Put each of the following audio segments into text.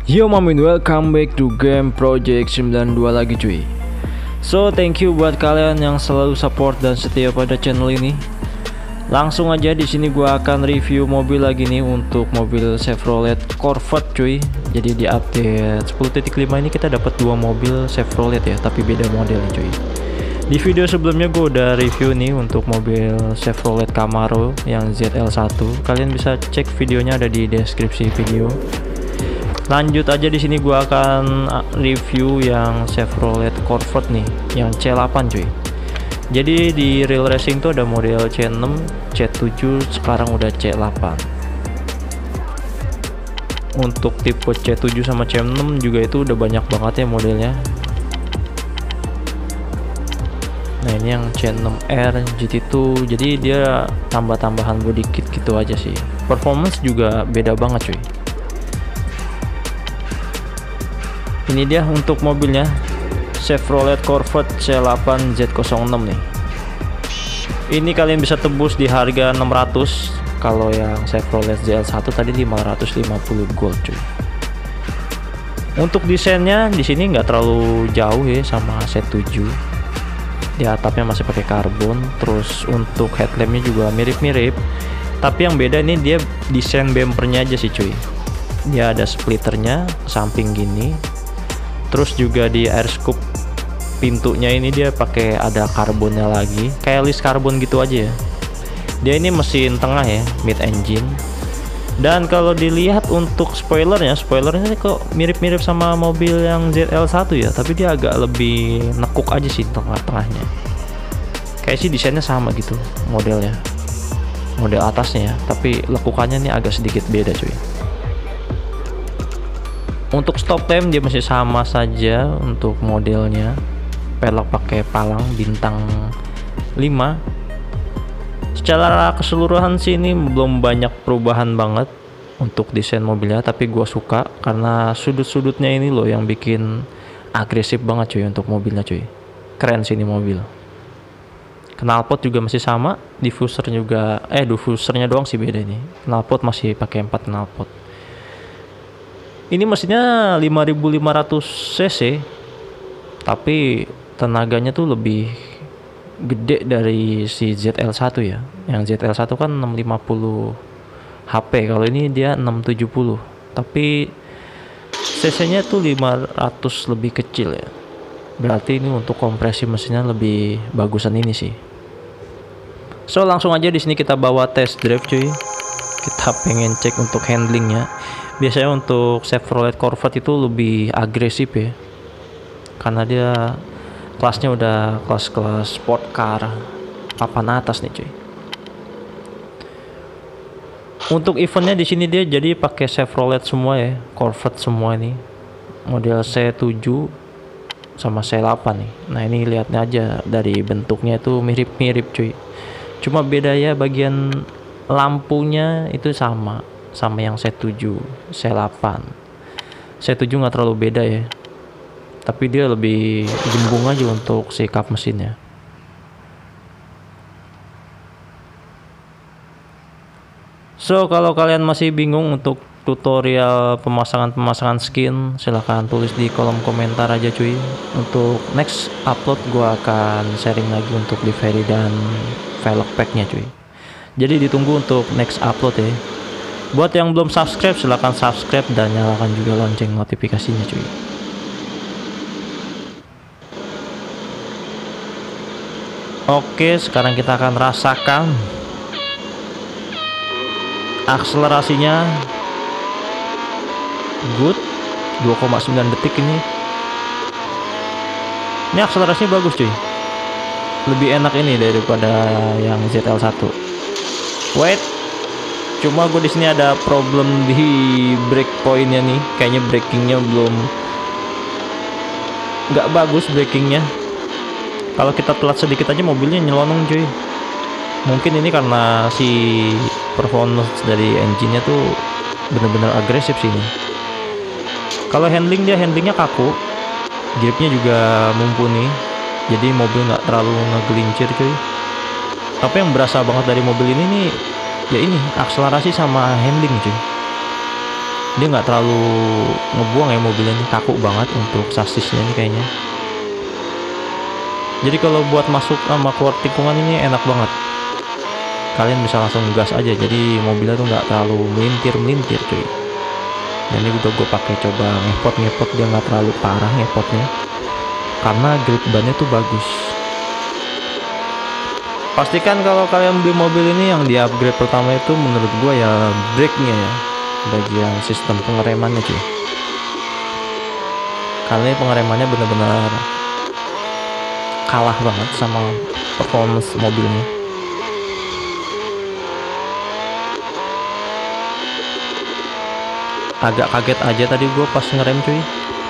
Yo mamin, welcome back to Game Project 92 lagi cuy. So thank you buat kalian yang selalu support dan setia pada channel ini. Langsung aja di sini gua akan review mobil lagi nih, untuk mobil Chevrolet Corvette cuy. Jadi di update 10.5 ini kita dapat dua mobil Chevrolet ya, tapi beda model nih cuy. Di video sebelumnya gue udah review nih untuk mobil Chevrolet Camaro yang ZL1. Kalian bisa cek videonya, ada di deskripsi video. Lanjut aja, di sini gua akan review yang Chevrolet Corvette nih, yang C8 cuy. Jadi di Real Racing tuh ada model C6, C7, sekarang udah C8. Untuk tipe C7 sama C6 juga itu udah banyak banget ya modelnya. Nah ini yang C6R GT2, jadi dia tambah-tambahan body kit gitu aja sih. Performance juga beda banget cuy. Ini dia untuk mobilnya, Chevrolet Corvette C8 Z06 nih. Ini kalian bisa tebus di harga 600. Kalau yang Chevrolet ZL1 tadi 550 gold cuy. Untuk desainnya di sini nggak terlalu jauh ya sama C7. Di atapnya masih pakai karbon, terus untuk headlampnya juga mirip-mirip. Tapi yang beda ini dia desain bumpernya aja sih cuy. Dia ada splitternya samping gini. Terus juga di air scoop pintunya ini dia pakai ada karbonnya lagi, kayak list karbon gitu aja ya. Dia ini mesin tengah ya, mid engine. Dan kalau dilihat untuk spoilernya kok mirip-mirip sama mobil yang ZL1 ya, tapi dia agak lebih nekuk aja sih tengah-tengahnya. Kayak sih desainnya sama gitu modelnya, model atasnya ya, tapi lekukannya nih agak sedikit beda cuy. Untuk stop time dia masih sama saja untuk modelnya, pelek pakai palang bintang 5. Secara keseluruhan sih ini belum banyak perubahan banget untuk desain mobilnya, tapi gua suka karena sudut-sudutnya ini loh yang bikin agresif banget cuy untuk mobilnya cuy. Keren sih ini mobil. Knalpot juga masih sama, diffuser juga diffusernya doang sih beda ini. Knalpot masih pakai 4 knalpot. Ini mesinnya 5500 cc, tapi tenaganya tuh lebih gede dari si ZL1 ya. Yang ZL1 kan 650 HP, kalau ini dia 670, tapi cc-nya tuh 500 lebih kecil ya. Berarti ini untuk kompresi mesinnya lebih bagusan ini sih. So langsung aja di sini kita bawa test drive cuy. Kita pengen cek untuk handlingnya. Biasanya untuk Chevrolet Corvette itu lebih agresif ya, karena dia kelasnya udah kelas sport car papan atas nih cuy. Untuk eventnya di sini dia jadi pakai Chevrolet semua ya, Corvette semua ini, model C7 sama C8 nih. Nah ini lihatnya aja dari bentuknya itu mirip-mirip cuy, cuma beda ya bagian lampunya itu sama yang C7, C8. C7 nggak terlalu beda ya, tapi dia lebih gembung aja untuk sikap mesinnya. So kalau kalian masih bingung untuk tutorial pemasangan skin, silahkan tulis di kolom komentar aja cuy. Untuk next upload gua akan sharing lagi untuk livery dan velg packnya cuy. Jadi ditunggu untuk next upload ya. Buat yang belum subscribe, silahkan subscribe dan nyalakan juga lonceng notifikasinya cuy. Oke, sekarang kita akan rasakan akselerasinya. Good, 2,9 detik ini. Ini akselerasinya bagus cuy. Lebih enak ini daripada yang ZL1. Wait, cuma gue di sini ada problem di brake pointnya nih, kayaknya brakingnya belum nggak bagus brakingnya. Kalau kita telat sedikit aja mobilnya nyelonong cuy. Mungkin ini karena si performance dari engine-nya tuh bener-bener agresif sih ini. Kalau handlingnya kaku, gripnya juga mumpuni, jadi mobil nggak terlalu ngegelincir cuy. Tapi yang berasa banget dari mobil ini nih, ya ini akselerasi sama handling cuy. Dia nggak terlalu ngebuang ya mobilnya, ini kaku banget untuk sasisnya ini kayaknya. Jadi kalau buat masuk sama keluar tikungan ini enak banget, kalian bisa langsung gas aja, jadi mobilnya tuh nggak terlalu melintir cuy. Dan ini udah gue pakai coba ngepot, dia nggak terlalu parah ngepotnya karena grip bannya tuh bagus. Pastikan kalau kalian beli mobil ini yang di upgrade pertama itu menurut gue ya brake-nya ya, bagian sistem pengeremannya cuy. Karena ini pengeremannya bener-bener kalah banget sama performance mobilnya. Agak kaget aja tadi gue pas ngerem cuy.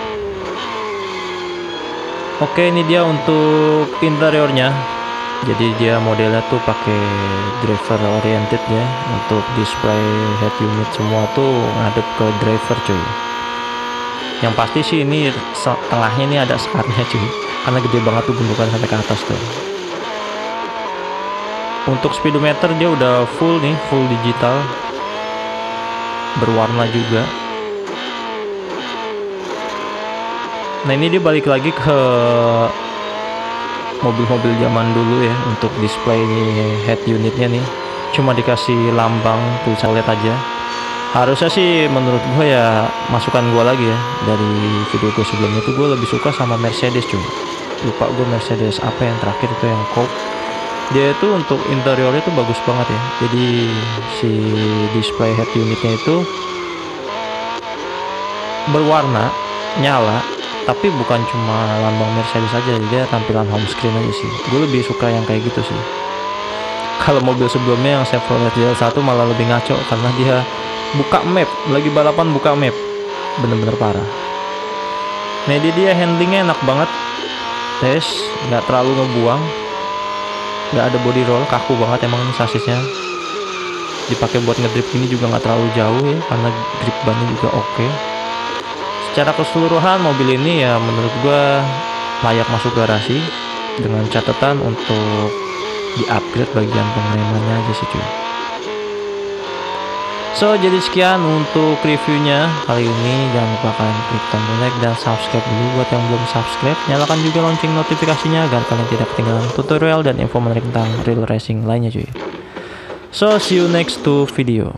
Oke, ini dia untuk interiornya. Jadi dia modelnya tuh pakai driver oriented ya, untuk display head unit semua tuh ngadep ke driver cuy. Yang pasti sih ini tengahnya ini ada sekarnya cuy, karena gede banget tuh bentukan sampai ke atas tuh. Untuk speedometer dia udah full nih, full digital, berwarna juga. Nah ini dia balik lagi ke mobil-mobil zaman dulu ya, untuk display head unitnya nih cuma dikasih lambang tulisan LED aja. Harusnya sih menurut gue ya, masukan gue lagi ya dari video gue sebelumnya tuh, gue lebih suka sama Mercedes cuy. Lupa gue Mercedes apa yang terakhir itu, yang Coupe. Dia itu untuk interiornya tuh bagus banget ya. Jadi si display head unitnya itu berwarna, nyala, tapi bukan cuma lambang Mercedes aja, dia tampilan home screen aja sih. Gue lebih suka yang kayak gitu sih. Kalau mobil sebelumnya yang Chevrolet GL1 malah lebih ngaco, karena dia buka map, lagi balapan buka map, bener-bener parah. Nah ini dia handlingnya enak banget, tes nggak terlalu ngebuang, nggak ada body roll, kaku banget emang ini sasisnya. Dipakai buat ngedrip ini juga nggak terlalu jauh ya, karena grip bannya juga oke. Secara keseluruhan mobil ini ya menurut gua layak masuk garasi, dengan catatan untuk di-upgrade bagian pengeremannya aja sih cuy. So jadi sekian untuk reviewnya kali ini. Jangan lupa kalian klik tombol like dan subscribe dulu buat yang belum subscribe. Nyalakan juga lonceng notifikasinya agar kalian tidak ketinggalan tutorial dan info menarik tentang real racing lainnya cuy. So see you next to video.